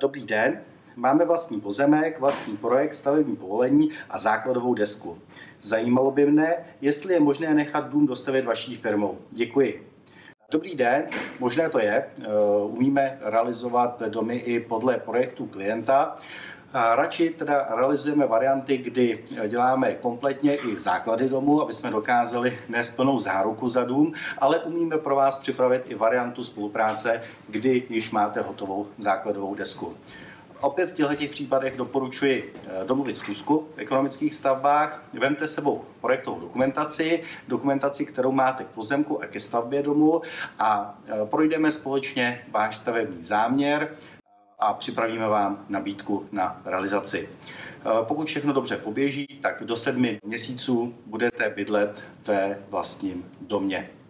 Dobrý den, máme vlastní pozemek, vlastní projekt, stavební povolení a základovou desku. Zajímalo by mne, jestli je možné nechat dům dostavět vaší firmou. Děkuji. Dobrý den, možné to je. Umíme realizovat domy i podle projektu klienta. Radši teda realizujeme varianty, kdy děláme kompletně i základy domu, aby jsme dokázali nést plnou záruku za dům, ale umíme pro vás připravit i variantu spolupráce, kdy již máte hotovou základovou desku. Opět v těchto případech doporučuji domluvit schůzku v ekonomických stavbách. Vemte sebou projektovou dokumentaci, kterou máte k pozemku a ke stavbě domu a projdeme společně váš stavební záměr a připravíme vám nabídku na realizaci. Pokud všechno dobře poběží, tak do 7 měsíců budete bydlet ve vlastním domě.